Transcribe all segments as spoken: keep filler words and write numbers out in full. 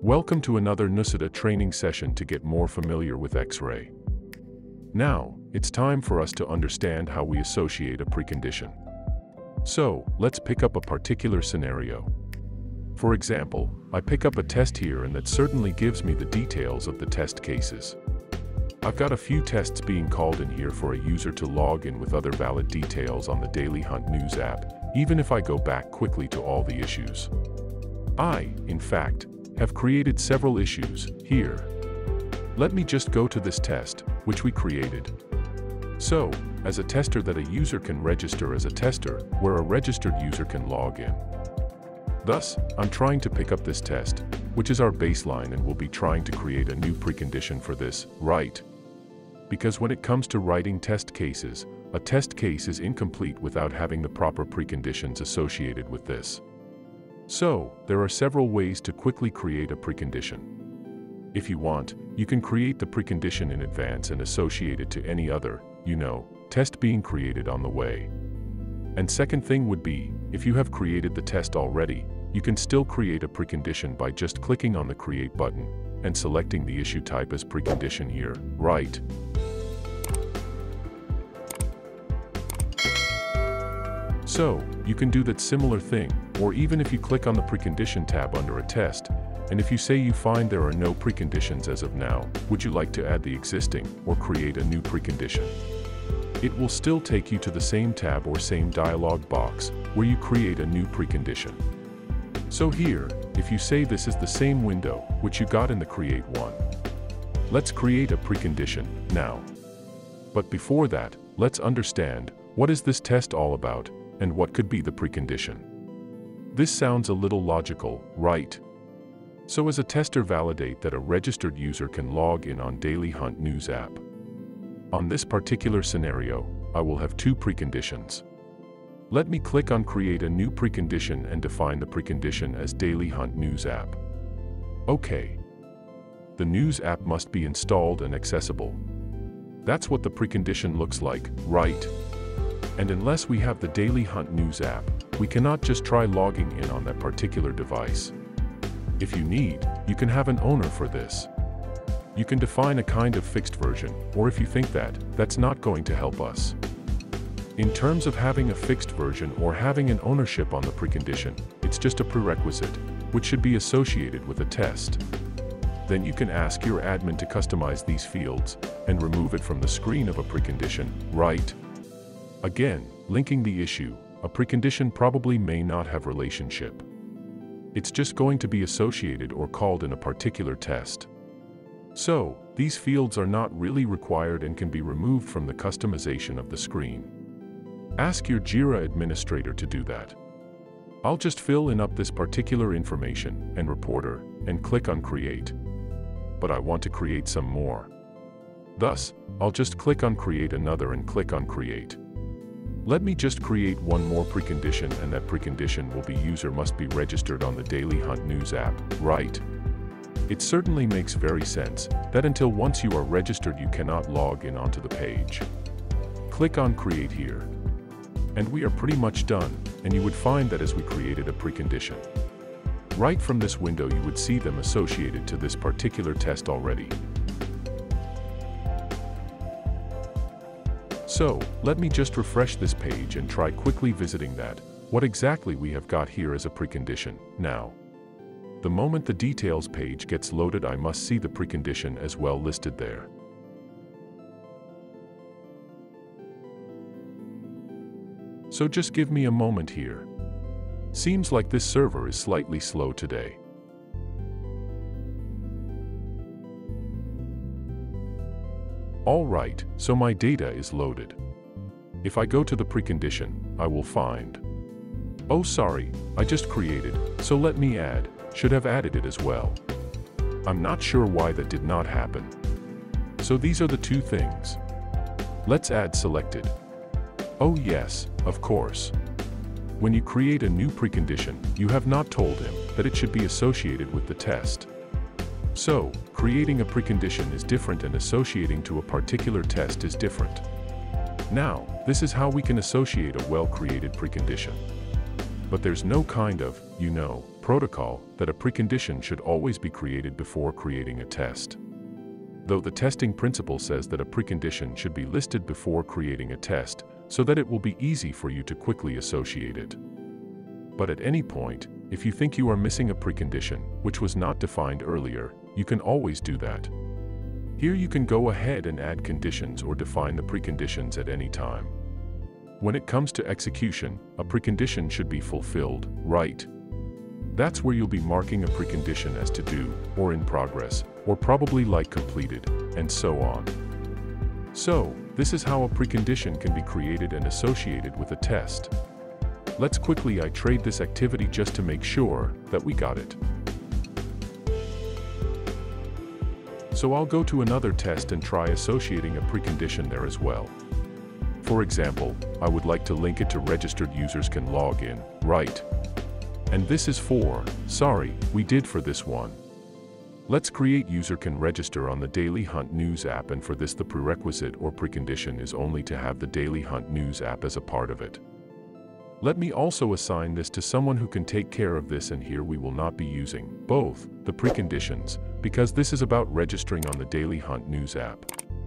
Welcome to another Nucida training session to get more familiar with Xray. Now, it's time for us to understand how we associate a precondition. So, let's pick up a particular scenario. For example, I pick up a test here and that certainly gives me the details of the test cases. I've got a few tests being called in here for a user to log in with other valid details on the Daily Hunt News app, even if I go back quickly to all the issues. I, in fact, have created several issues here. Let me just go to this test, which we created. So, as a tester that a user can register as a tester, where a registered user can log in. Thus, I'm trying to pick up this test, which is our baseline, and we'll be trying to create a new precondition for this, right? Because when it comes to writing test cases, a test case is incomplete without having the proper preconditions associated with this. So, there are several ways to quickly create a precondition. If you want, you can create the precondition in advance and associate it to any other, you know, test being created on the way. And second thing would be, if you have created the test already, you can still create a precondition by just clicking on the Create button and selecting the issue type as precondition here, right? So, you can do that similar thing, or even if you click on the Precondition tab under a test, and if you say you find there are no preconditions as of now, would you like to add the existing, or create a new precondition? It will still take you to the same tab or same dialog box, where you create a new precondition. So here, if you say this is the same window, which you got in the Create one. Let's create a precondition, now. But before that, let's understand, what is this test all about, and what could be the precondition? This sounds a little logical, right? So as a tester, validate that a registered user can log in on Daily Hunt News app. On this particular scenario, I will have two preconditions. Let me click on Create a new precondition and define the precondition as Daily Hunt News app. Okay. The News app must be installed and accessible. That's what the precondition looks like, right? And unless we have the Daily Hunt News app, we cannot just try logging in on that particular device. If you need, you can have an owner for this. You can define a kind of fixed version, or if you think that, that's not going to help us. In terms of having a fixed version or having an ownership on the precondition, it's just a prerequisite, which should be associated with a test. Then you can ask your admin to customize these fields and remove it from the screen of a precondition, right? Again, linking the issue, a precondition probably may not have relationship. It's just going to be associated or called in a particular test. So, these fields are not really required and can be removed from the customization of the screen. Ask your Jira administrator to do that. I'll just fill in up this particular information and reporter and click on Create. But I want to create some more. Thus, I'll just click on Create another and click on Create. Let me just create one more precondition, and that precondition will be user must be registered on the Daily Hunt News app, right? It certainly makes very sense that until once you are registered you cannot log in onto the page. Click on Create here. And we are pretty much done, and you would find that as we created a precondition. Right from this window you would see them associated to this particular test already. So, let me just refresh this page and try quickly visiting that, what exactly we have got here as a precondition, now. The moment the details page gets loaded I must see the precondition as well listed there. So just give me a moment here. Seems like this server is slightly slow today. Alright, so my data is loaded. If I go to the precondition, I will find. Oh sorry, I just created, so let me add, should have added it as well. I'm not sure why that did not happen. So these are the two things. Let's add selected. Oh yes, of course. When you create a new precondition, you have not told him that it should be associated with the test. So, creating a precondition is different and associating to a particular test is different. Now, this is how we can associate a well-created precondition. But there's no kind of, you know, protocol that a precondition should always be created before creating a test. Though the testing principle says that a precondition should be listed before creating a test, so that it will be easy for you to quickly associate it. But at any point, if you think you are missing a precondition, which was not defined earlier, you can always do that. Here you can go ahead and add conditions or define the preconditions at any time. When it comes to execution, a precondition should be fulfilled, right? That's where you'll be marking a precondition as to do, or in progress, or probably like completed, and so on. So, this is how a precondition can be created and associated with a test. Let's quickly iterate this activity just to make sure that we got it. So I'll go to another test and try associating a precondition there as well. For example, I would like to link it to registered users can log in, right? And this is for, sorry, we did for this one. Let's create user can register on the Daily Hunt News app, and for this the prerequisite or precondition is only to have the Daily Hunt News app as a part of it. Let me also assign this to someone who can take care of this, and here we will not be using both the preconditions, because this is about registering on the Daily Hunt News app.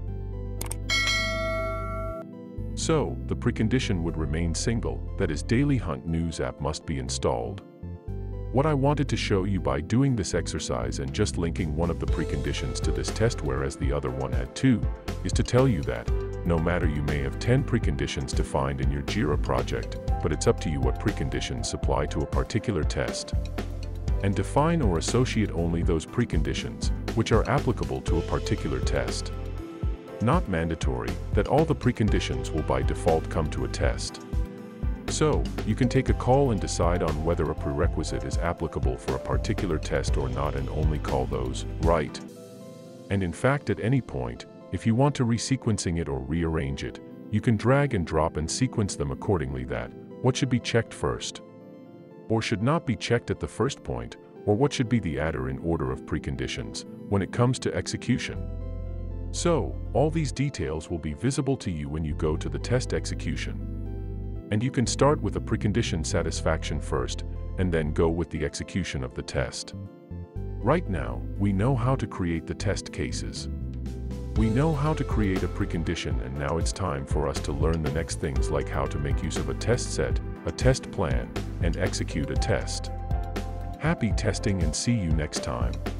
So, the precondition would remain single, that is Daily Hunt News app must be installed. What I wanted to show you by doing this exercise and just linking one of the preconditions to this test whereas the other one had two, is to tell you that, no matter you may have ten preconditions defined in your Jira project, but it's up to you what preconditions apply to a particular test. And define or associate only those preconditions, which are applicable to a particular test. Not mandatory that all the preconditions will by default come to a test. So, you can take a call and decide on whether a prerequisite is applicable for a particular test or not and only call those right. And in fact, at any point, if you want to resequencing it or rearrange it, you can drag and drop and sequence them accordingly that what should be checked first, or should not be checked at the first point, or what should be the adder in order of preconditions when it comes to execution. So, all these details will be visible to you when you go to the test execution. And you can start with a precondition satisfaction first, and then go with the execution of the test. Right now, we know how to create the test cases. We know how to create a precondition, and now it's time for us to learn the next things like how to make use of a test set, a test plan, and execute a test. Happy testing and see you next time.